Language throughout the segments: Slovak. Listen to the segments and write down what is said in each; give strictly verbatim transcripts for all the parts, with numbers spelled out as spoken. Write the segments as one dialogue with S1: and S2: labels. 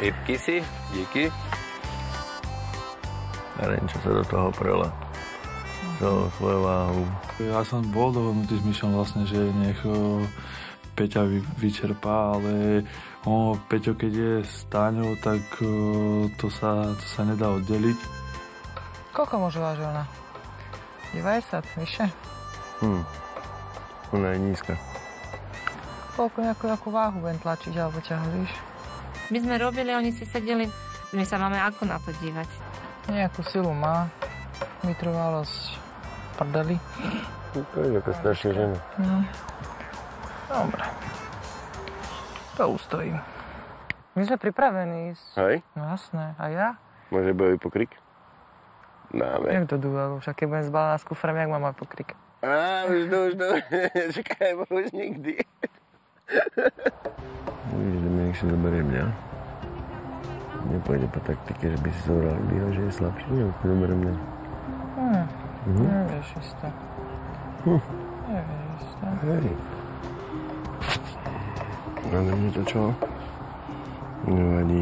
S1: Rybky si, díky.
S2: Neviem, čo sa do toho prela. To svoju váhu.
S3: Ja som bol dohodnutý s Mišom vlastne, že nech o, Peťa vy, vyčerpá, ale o, Peťo, keď je s Táňou, tak o, to, sa, to sa nedá oddeliť.
S4: Koľko môže vážiť ona? deväťdesiat, vyššie?
S2: Hm. Ona je nízka.
S4: Koľko nejakú, nejakú váhu budem tlačiť alebo ťahať, víš?
S5: My sme robili, oni si sedeli. My sa máme ako na to dívať?
S4: Nejakú silu má. Vytrvalosť prdeli.
S2: To je ako strašná žena.
S4: No. Dobre. To ustojím. My sme pripravení ísť.
S2: Hej?
S4: No jasné. A ja?
S2: Môže bojový pokrik? Dáme.
S4: Jak to duelu? Však keď budem zbalená s kufrem, jak mám môj pokrik?
S2: Á, už to, už to. Čakaj, bo už nikdy. Uvidíš, že mi nech si zoberie mňa. Nepôjde po taktike, že by si zobral Lího, že je slabší. Nie, už zoberie mňa.
S4: Hm,
S2: Mhm.
S4: nevieš isto.
S2: Hm.
S4: Nevieš isto.
S2: Hej. Ale mne to čo? Nevadí.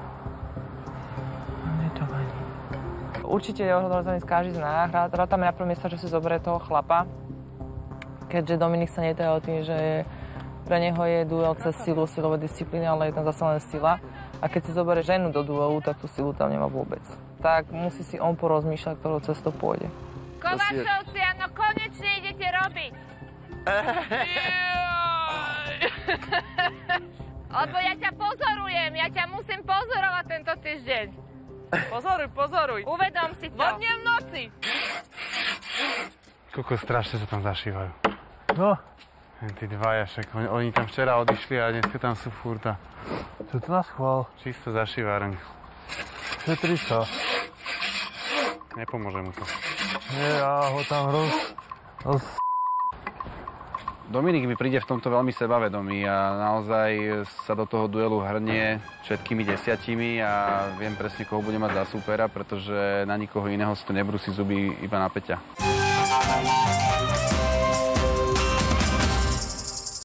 S4: Mne to vadí. Určite je ohľadný z každý z nás. Rátame na prvom mieste, že si zoberie toho chlapa. Keďže Dominik sa netajal tým, že pre neho je duel cez silu, silové disciplíny, ale je tam zase len sila. A keď si zoberie ženu do duelu, tak tú silu tam nemá vôbec. Tak musí si on porozmýšľať, ktorou cestou pôjde.
S5: Kovačovci, áno, konečne idete robiť. Lebo ja ťa pozorujem, ja ťa musím pozorovať tento týždeň.
S4: Pozoruj, pozoruj.
S5: Uvedom si to.
S4: Vodne v noci.
S6: Koľko strašne sa tam zašívajú.
S3: No,
S6: Tí dvaja, však oni, oni tam včera odišli a dneska tam sú furt a
S3: čo to nás chvál?
S6: čisto zašíváreň.
S3: To je tristo.
S6: Nepomôže mu to.
S3: Nie, ja ho tam roz... roz...
S7: Dominik mi príde v tomto veľmi sebavedomý a naozaj sa do toho duelu hrnie všetkými desiatimi a viem presne, koho bude mať za supera, pretože na nikoho iného si to nebrúsi zuby, iba na Peťa.